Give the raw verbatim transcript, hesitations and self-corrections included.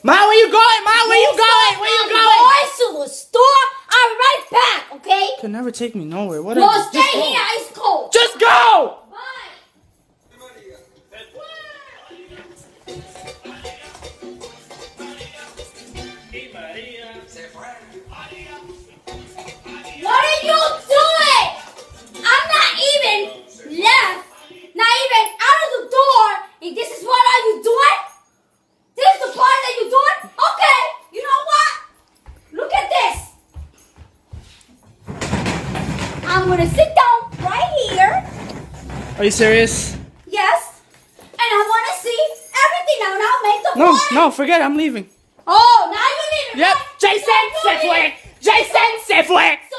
Ma, where you going? Ma, where you going? Where you going? I'm going to the store. I'll be right back, okay? You can never take me nowhere. What? No, stay here. It's cold. Just go! Bye. What are you doing? I'm not even left. Not even out of the door. And this is what are you doing? This is the part that you're doing? Okay. You know what? Look at this. I'm going to sit down right here. Are you serious? Yes. And I want to see everything now. Now make the No, party. no, forget it. I'm leaving. Oh, now you're leaving. Yep. Right? Jason se fue. Jason se fue.